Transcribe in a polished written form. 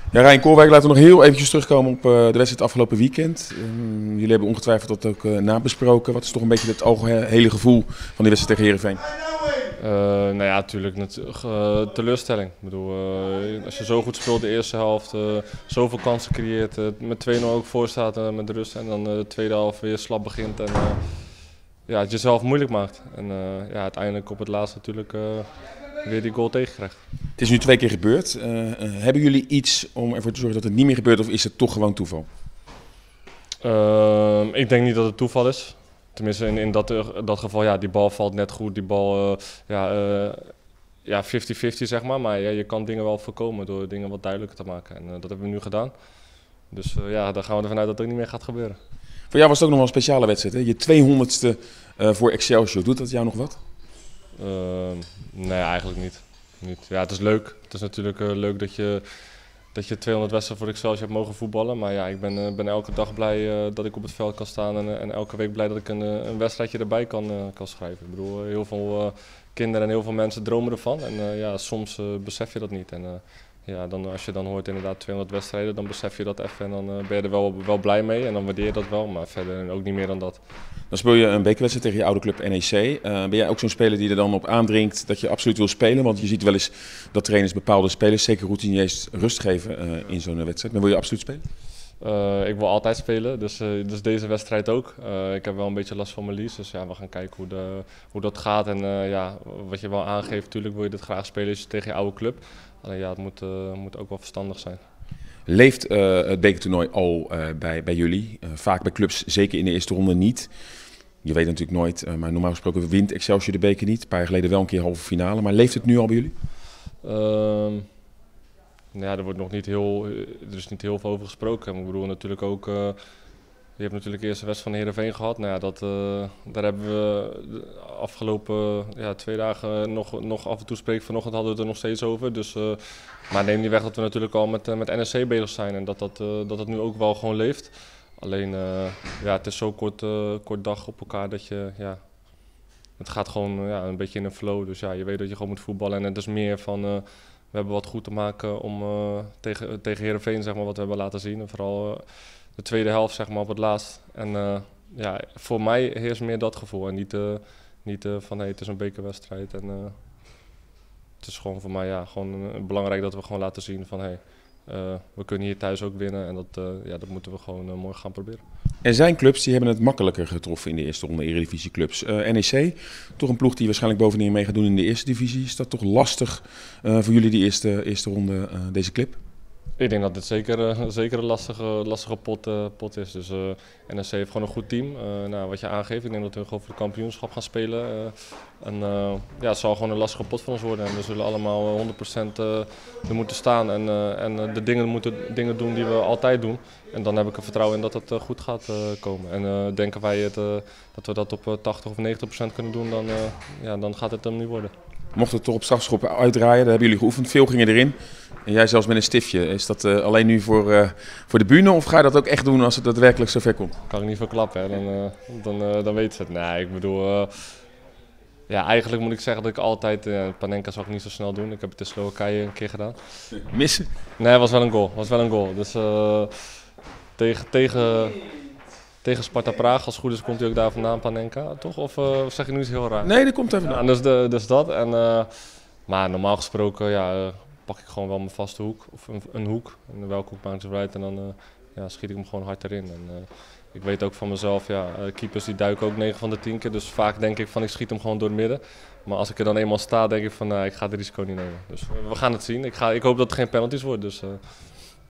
Ja, Rijn Koolwijk, laten we nog heel eventjes terugkomen op de wedstrijd afgelopen weekend. Jullie hebben ongetwijfeld dat ook nabesproken. Wat is toch een beetje het algehele gevoel van die wedstrijd tegen Heerenveen? Nou ja, natuurlijk teleurstelling. Ik bedoel, als je zo goed speelt de eerste helft, zoveel kansen creëert, met 2-0 ook voor staat met de rust en dan de tweede helft weer slap begint en ja, het jezelf moeilijk maakt. En ja, uiteindelijk op het laatst natuurlijk weer die goal tegenkrijgt. Het is nu 2 keer gebeurd. Hebben jullie iets om ervoor te zorgen dat het niet meer gebeurt of is het toch gewoon toeval? Ik denk niet dat het toeval is. Tenminste, in dat geval, ja, die bal valt net goed. Die bal, ja, 50-50 zeg maar. Maar ja, je kan dingen wel voorkomen door dingen wat duidelijker te maken. En dat hebben we nu gedaan. Dus ja, daar gaan we ervan uit dat het ook niet meer gaat gebeuren. Voor jou was het ook nog wel een speciale wedstrijd, hè? Je 200ste voor Excelsior. Doet dat jou nog wat? Nee, eigenlijk niet. Ja, het is leuk. Het is natuurlijk leuk dat je 200 wedstrijden voor Excelsior hebt mogen voetballen. Maar ja, ik ben elke dag blij dat ik op het veld kan staan en elke week blij dat ik een wedstrijdje erbij kan schrijven. Ik bedoel, heel veel kinderen en heel veel mensen dromen ervan. En ja, soms besef je dat niet. En ja, als je dan hoort inderdaad 200 wedstrijden, dan besef je dat even en dan ben je er wel blij mee. En dan waardeer je dat wel, maar verder ook niet meer dan dat. Dan speel je een bekerwedstrijd tegen je oude club NEC. Ben jij ook zo'n speler die er dan op aandringt dat je absoluut wil spelen? Want je ziet wel eens dat trainers bepaalde spelers, zeker routiniers, rust geven in zo'n wedstrijd. Maar wil je absoluut spelen? Ik wil altijd spelen, dus deze wedstrijd ook. Ik heb wel een beetje last van mijn lies, dus ja, we gaan kijken hoe dat gaat. En ja, wat je wel aangeeft, natuurlijk wil je dit graag spelen tegen je oude club. Alleen ja, het moet ook wel verstandig zijn. Leeft het bekertoernooi al bij jullie? Vaak bij clubs, zeker in de eerste ronde niet. Je weet natuurlijk nooit, maar normaal gesproken wint Excelsior de beker niet. Een paar jaar geleden wel een keer halve finale, maar leeft het nu al bij jullie? Ja, er is niet heel veel over gesproken. Ik bedoel natuurlijk ook, je hebt natuurlijk eerst de wedstrijd van Heerenveen gehad. Nou ja, daar hebben we de afgelopen 2 dagen nog af en toe spreken. Vanochtend hadden we het er nog steeds over. Dus, maar neem niet weg dat we natuurlijk al met NEC bezig zijn en dat nu ook wel gewoon leeft. Alleen, ja, het is zo kort dag op elkaar dat je, ja, het gaat gewoon een beetje in een flow. Dus ja, je weet dat je gewoon moet voetballen en het is meer van, we hebben wat goed te maken om tegen Heerenveen, zeg maar, wat we hebben laten zien. En vooral de tweede helft, zeg maar, op het laatst. En ja, voor mij heerst meer dat gevoel en niet van hey, het is een bekerwedstrijd. En het is gewoon voor mij gewoon belangrijk dat we gewoon laten zien van hey, we kunnen hier thuis ook winnen en dat moeten we gewoon mooi gaan proberen. Er zijn clubs die hebben het makkelijker getroffen in de eerste ronde, eredivisieclubs. NEC, toch een ploeg die waarschijnlijk bovenin mee gaat doen in de eerste divisie. Is dat toch lastig voor jullie die eerste ronde, deze clip? Ik denk dat dit zeker een lastige pot is. Dus NEC heeft gewoon een goed team. Nou, wat je aangeeft, ik denk dat we gewoon voor het kampioenschap gaan spelen. Ja, het zal gewoon een lastige pot voor ons worden. En we zullen allemaal 100% er moeten staan en de dingen doen die we altijd doen. En dan heb ik er vertrouwen in dat het goed gaat komen. En denken wij dat we dat op 80 of 90% kunnen doen, dan gaat het hem niet worden. Mocht het toch op strafschoppen uitdraaien, daar hebben jullie geoefend, veel gingen erin. En jij zelfs met een stiftje. Is dat alleen nu voor de bühne of ga je dat ook echt doen als het daadwerkelijk zover komt? Kan ik niet verklappen, hè. Dan weet ze het. Nee, ik bedoel, ja, eigenlijk moet ik zeggen dat ik altijd, Panenka zou ik niet zo snel doen. Ik heb het in Slowakije een keer gedaan. Missen? Nee, het was wel een goal. Dus tegen Sparta Praag, als het goed is, komt hij ook daar vandaan, Panenka, toch? Of zeg je nu iets heel raar? Nee, dat komt even vandaan. Ja, dus dat. Maar normaal gesproken pak ik gewoon wel mijn vaste hoek, of een hoek. En welke hoek maakt het uit en dan schiet ik hem gewoon hard erin. En ik weet ook van mezelf, keepers die duiken ook 9 van de 10 keer. Dus vaak denk ik van ik schiet hem gewoon door het midden. Maar als ik er dan eenmaal sta, denk ik van ik ga het risico niet nemen. Dus we gaan het zien. Ik hoop dat het geen penalties wordt. Dus,